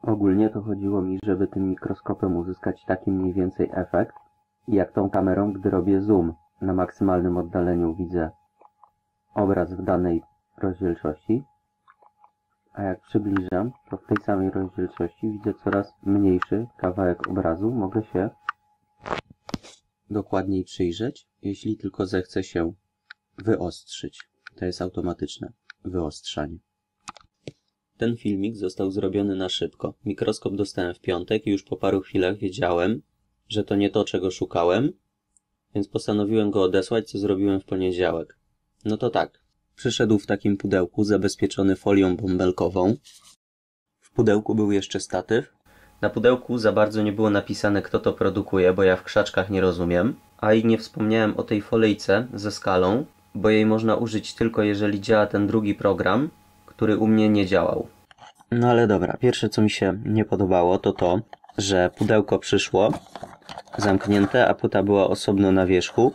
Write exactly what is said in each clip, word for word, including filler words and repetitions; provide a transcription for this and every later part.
Ogólnie to chodziło mi, żeby tym mikroskopem uzyskać taki mniej więcej efekt, jak tą kamerą, gdy robię zoom. Na maksymalnym oddaleniu widzę obraz w danej rozdzielczości, a jak przybliżam, to w tej samej rozdzielczości widzę coraz mniejszy kawałek obrazu. Mogę się dokładniej przyjrzeć, jeśli tylko zechcę się wyostrzyć. To jest automatyczne wyostrzanie. Ten filmik został zrobiony na szybko. Mikroskop dostałem w piątek i już po paru chwilach wiedziałem, że to nie to, czego szukałem, więc postanowiłem go odesłać, co zrobiłem w poniedziałek. No to tak. Przyszedł w takim pudełku zabezpieczony folią bąbelkową. W pudełku był jeszcze statyw. Na pudełku za bardzo nie było napisane, kto to produkuje, bo ja w krzaczkach nie rozumiem. A i nie wspomniałem o tej folijce ze skalą, bo jej można użyć tylko jeżeli działa ten drugi program, który u mnie nie działał. No ale dobra, pierwsze co mi się nie podobało to to, że pudełko przyszło zamknięte, a płyta była osobno na wierzchu,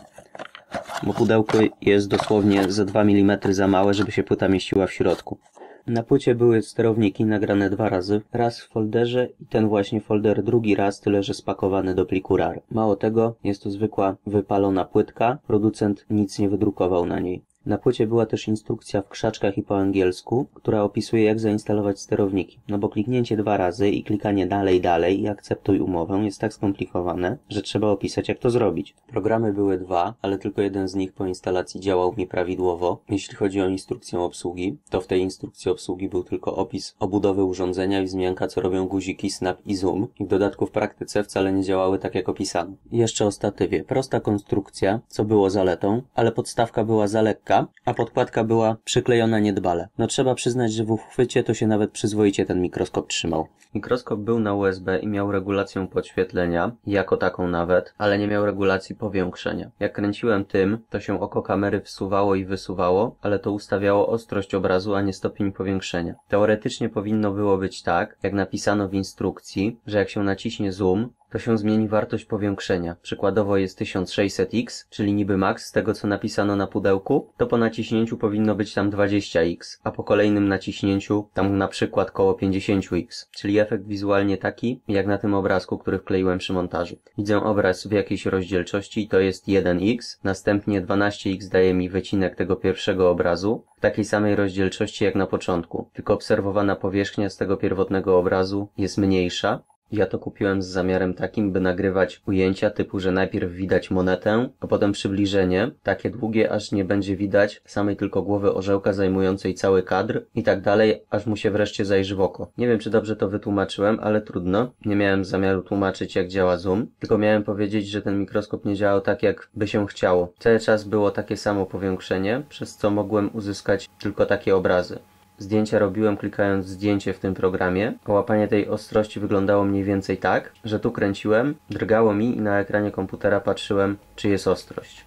bo pudełko jest dosłownie ze dwa milimetry za małe, żeby się płyta mieściła w środku. Na płycie były sterowniki nagrane dwa razy, raz w folderze i ten właśnie folder drugi raz, tyle że spakowany do pliku rar. Mało tego, jest to zwykła wypalona płytka, producent nic nie wydrukował na niej. Na płycie była też instrukcja w krzaczkach i po angielsku, która opisuje, jak zainstalować sterowniki. No bo kliknięcie dwa razy i klikanie dalej, dalej i akceptuj umowę jest tak skomplikowane, że trzeba opisać, jak to zrobić. Programy były dwa, ale tylko jeden z nich po instalacji działał mi prawidłowo. Jeśli chodzi o instrukcję obsługi, to w tej instrukcji obsługi był tylko opis obudowy urządzenia i wzmianka, co robią guziki snap i zoom. I w dodatku w praktyce wcale nie działały tak, jak opisano. I jeszcze o statywie. Prosta konstrukcja, co było zaletą, ale podstawka była za lekka, a podkładka była przyklejona niedbale. No trzeba przyznać, że w uchwycie to się nawet przyzwoicie ten mikroskop trzymał. Mikroskop był na U S B i miał regulację podświetlenia, jako taką nawet, ale nie miał regulacji powiększenia. Jak kręciłem tym, to się oko kamery wsuwało i wysuwało, ale to ustawiało ostrość obrazu, a nie stopień powiększenia. Teoretycznie powinno było być tak, jak napisano w instrukcji, że jak się naciśnie zoom, to się zmieni wartość powiększenia. Przykładowo jest tysiąc sześćset x, czyli niby max z tego, co napisano na pudełku, to po naciśnięciu powinno być tam dwadzieścia x, a po kolejnym naciśnięciu tam na przykład koło pięćdziesiąt x, czyli efekt wizualnie taki, jak na tym obrazku, który wkleiłem przy montażu. Widzę obraz w jakiejś rozdzielczości i to jest jeden x, następnie dwanaście x daje mi wycinek tego pierwszego obrazu, w takiej samej rozdzielczości jak na początku, tylko obserwowana powierzchnia z tego pierwotnego obrazu jest mniejsza. Ja to kupiłem z zamiarem takim, by nagrywać ujęcia typu, że najpierw widać monetę, a potem przybliżenie, takie długie, aż nie będzie widać samej tylko głowy orzełka zajmującej cały kadr i tak dalej, aż mu się wreszcie zajrzy w oko. Nie wiem, czy dobrze to wytłumaczyłem, ale trudno. Nie miałem zamiaru tłumaczyć, jak działa zoom, tylko miałem powiedzieć, że ten mikroskop nie działał tak, jak by się chciało. Cały czas było takie samo powiększenie, przez co mogłem uzyskać tylko takie obrazy. Zdjęcia robiłem klikając zdjęcie w tym programie, a łapanie tej ostrości wyglądało mniej więcej tak, że tu kręciłem, drgało mi i na ekranie komputera patrzyłem, czy jest ostrość.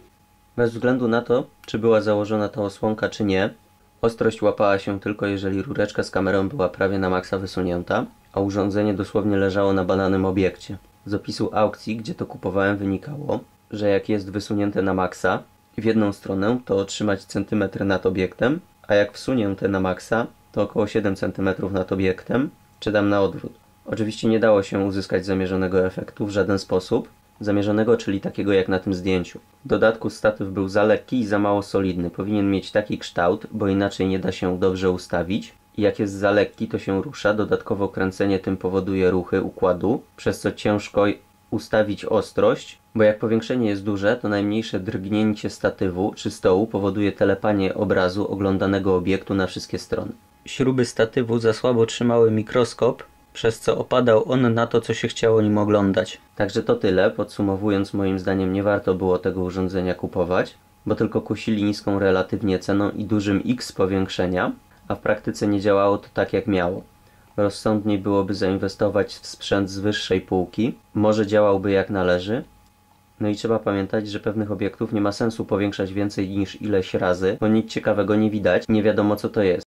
Bez względu na to, czy była założona ta osłonka, czy nie, ostrość łapała się tylko jeżeli rureczka z kamerą była prawie na maksa wysunięta, a urządzenie dosłownie leżało na badanym obiekcie. Z opisu aukcji, gdzie to kupowałem, wynikało, że jak jest wysunięte na maksa w jedną stronę, to otrzymać centymetr nad obiektem, a jak wsunięte na maksa, to około siedem centymetrów nad obiektem, czy dam na odwrót. Oczywiście nie dało się uzyskać zamierzonego efektu w żaden sposób, zamierzonego, czyli takiego jak na tym zdjęciu. W dodatku statyw był za lekki i za mało solidny, powinien mieć taki kształt, bo inaczej nie da się dobrze ustawić. I jak jest za lekki, to się rusza, dodatkowo kręcenie tym powoduje ruchy układu, przez co ciężko ustawić ostrość, bo jak powiększenie jest duże, to najmniejsze drgnięcie statywu czy stołu powoduje telepanie obrazu oglądanego obiektu na wszystkie strony. Śruby statywu za słabo trzymały mikroskop, przez co opadał on na to, co się chciało nim oglądać. Także to tyle. Podsumowując, moim zdaniem nie warto było tego urządzenia kupować, bo tylko kusili niską relatywnie ceną i dużym X powiększenia, a w praktyce nie działało to tak, jak miało. Rozsądniej byłoby zainwestować w sprzęt z wyższej półki, może działałby jak należy. No i trzeba pamiętać, że pewnych obiektów nie ma sensu powiększać więcej niż ileś razy, bo nic ciekawego nie widać, nie wiadomo co to jest.